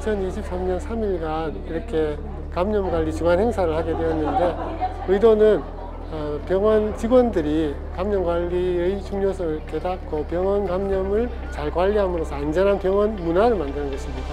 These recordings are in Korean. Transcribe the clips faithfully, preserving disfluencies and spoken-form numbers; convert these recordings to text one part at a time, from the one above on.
이천이십삼 년 삼 일간 이렇게 감염관리 주간 행사를 하게 되었는데, 의도는 병원 직원들이 감염관리의 중요성을 깨닫고 병원 감염을 잘 관리함으로써 안전한 병원 문화를 만드는 것입니다.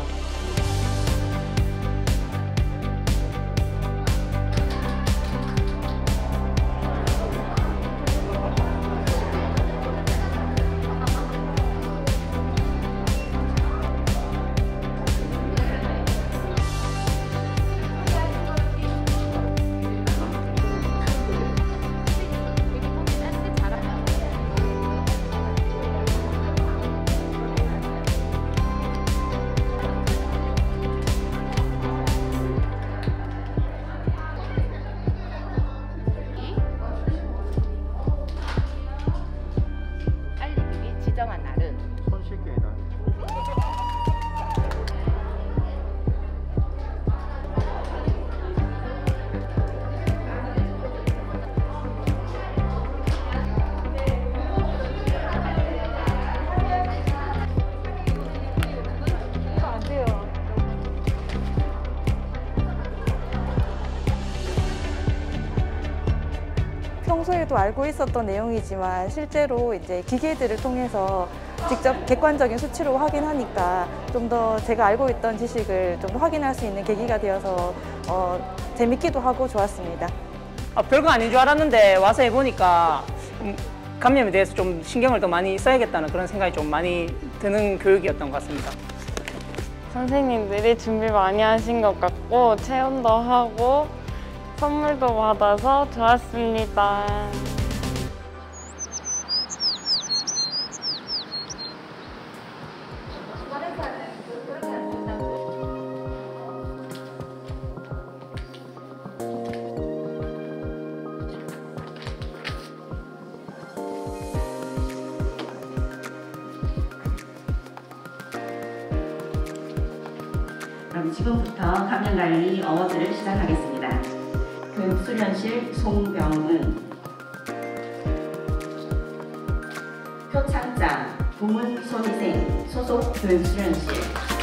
지정한 날은 손 씻기의 날. 이거 안 돼요. 평소에도 알고 있었던 내용이지만 실제로 이제 기계들을 통해서 직접 객관적인 수치로 확인하니까 좀 더 제가 알고 있던 지식을 좀 더 확인할 수 있는 계기가 되어서 어, 재밌기도 하고 좋았습니다. 아, 별거 아닌 줄 알았는데 와서 해보니까 음, 감염에 대해서 좀 신경을 더 많이 써야겠다는 그런 생각이 좀 많이 드는 교육이었던 것 같습니다. 선생님들이 준비 많이 하신 것 같고 체험도 하고 선물도 받아서 좋았습니다. 그럼 지금부터 감염관리 어워드를 시작하겠습니다. 교육수련실 송병은, 표창장 부문 손희생 소속 교육수련실,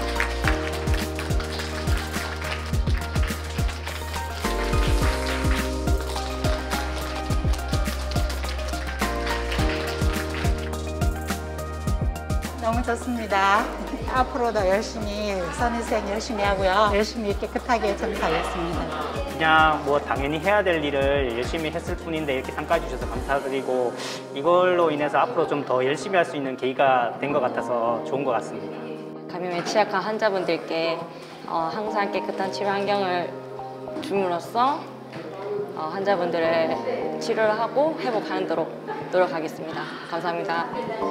너무 좋습니다. 앞으로도 열심히 선의생 열심히 하고요. 열심히 깨끗하게 점사하겠습니다. 그냥 뭐 당연히 해야 될 일을 열심히 했을 뿐인데 이렇게 평가해 주셔서 감사드리고, 이걸로 인해서 앞으로 좀 더 열심히 할 수 있는 계기가 된 것 같아서 좋은 것 같습니다. 감염에 취약한 환자분들께 어, 항상 깨끗한 치료 환경을 줌으로써 어, 환자분들의 치료를 하고 회복하도록 노력하겠습니다. 감사합니다.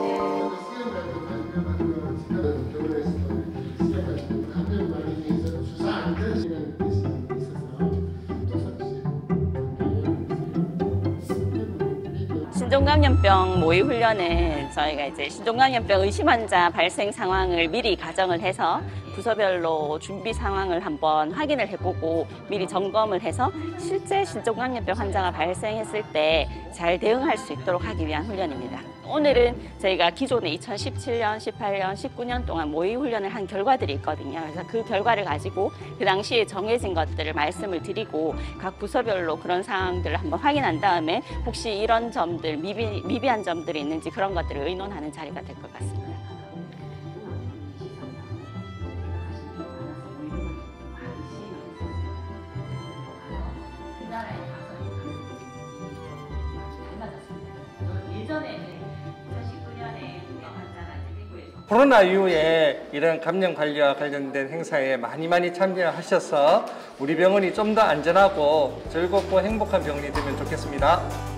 신종감염병 모의 훈련은 저희가 이제 신종감염병 의심 환자 발생 상황을 미리 가정을 해서 부서별로 준비 상황을 한번 확인을 해보고 미리 점검을 해서 실제 신종감염병 환자가 발생했을 때 잘 대응할 수 있도록 하기 위한 훈련입니다. 오늘은 저희가 기존에 이천십칠 년, 십팔 년, 십구 년 동안 모의 훈련을 한 결과들이 있거든요. 그래서 그 결과를 가지고 그 당시에 정해진 것들을 말씀을 드리고 각 부서별로 그런 상황들을 한번 확인한 다음에 혹시 이런 점들, 미비, 미비한 점들이 있는지 그런 것들을 의논하는 자리가 될 것 같습니다. 코로나 이후에 이런 감염 관리와 관련된 행사에 많이 많이 참여하셔서 우리 병원이 좀 더 안전하고 즐겁고 행복한 병원이 되면 좋겠습니다.